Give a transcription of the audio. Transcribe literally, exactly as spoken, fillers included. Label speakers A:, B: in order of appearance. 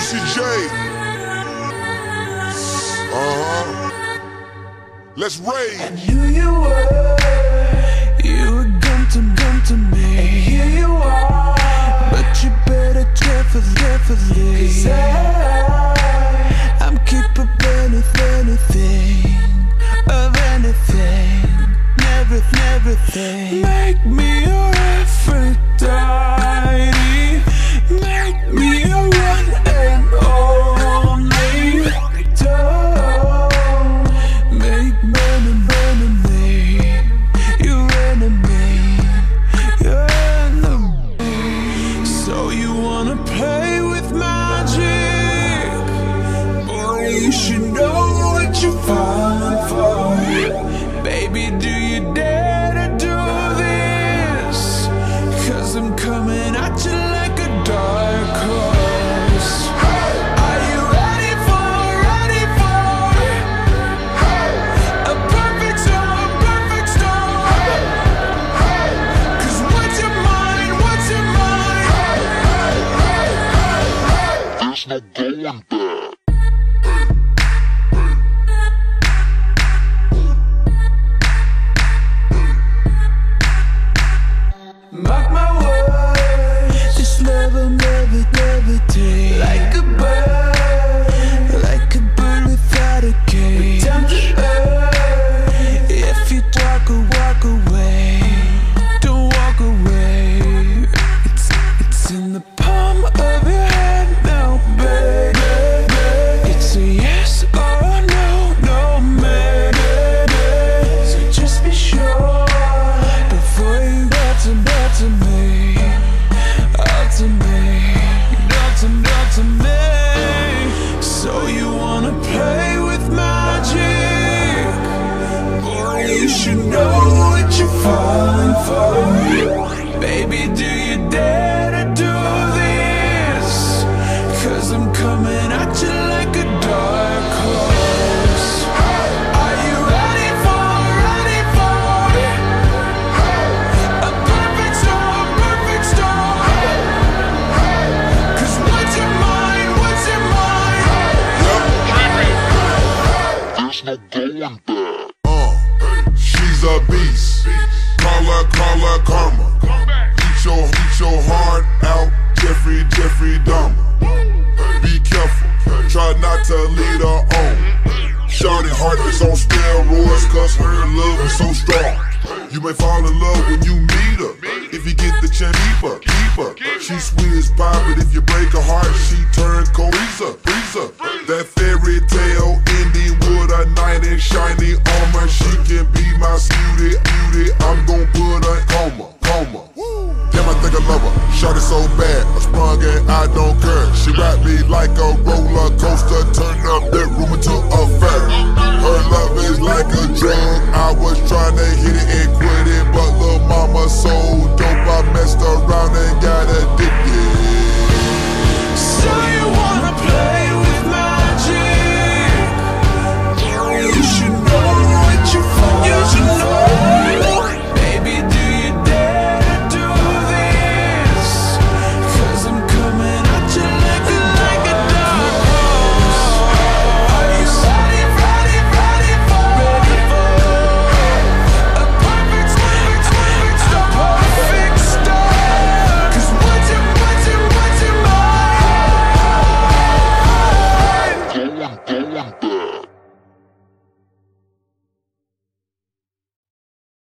A: Juicy J. Uh-huh. Let's rage.
B: I knew you were, you were gun to gun to me. And here you are, but you better carefully, carefully. 'Cause I, I'm capable of anything, of anything, everything, everything. Make me your Aphrodite, make me your one and only. Don't make money, money, me your enemy, your enemy. So you wanna play with magic? Boy, you should know what you're falling for. Baby, do you dare to do this? 'Cause I'm coming at you like a dark horse. Are you ready for, ready for a perfect storm, perfect storm? 'Cause what's your mind, what's your mind?
A: There's no going back.
B: Mark my words, this love will never, never take. Like a bird, like a bird without a cage. Down to earth, if you walk, walk away, don't walk away. It's, it's in the palm of your hand now, baby. It's a yes or a no, no, man. So just be sure before you go to bed to me, out to me, out to, out to me. So you wanna play with magic? Boy, you should know what you're falling for. Baby, do you dare to do this? 'Cause I'm coming at you like a dark horse. Are you ready for, ready for a perfect storm, perfect storm? 'Cause what's your mind, what's your mind?
A: There's no going back. Uh, she's a beast. Call her, call her karma. Eat your, eat your heart out, Jeffrey, Jeffrey Dahmer. Be careful, try not to lead her on. Shawty heart is on steroids, 'cause her love is so strong. You may fall in love when you meet her. If you get the chance, keep her, keep her. She's sweet as pie, but if you break her heart, she turns cold. Freezer, freezer. That fairy tale ending with a knight in shiny armor. She can be my beauty, beauty. I'm gon' put her in coma, coma. Damn, I think I love her. Shawty so bad, I sprung and I don't care. She ride me like a roller coaster, turn up that room into a fair. Her love is like a drug. I was trying to hit it and quit it, but lil' mama so dope, I messed around and got addicted.
B: So you wanna play with magic? You should know what you're falling for. You should know. Baby, do you dare to do this? 'Cause I'm coming at you like a, like a dark horse. Are you ready, ready, ready for, ready for a perfect storm, perfect storm, perfect storm? 'Cause what's your, what's your, what's your mind?
A: Going, going back.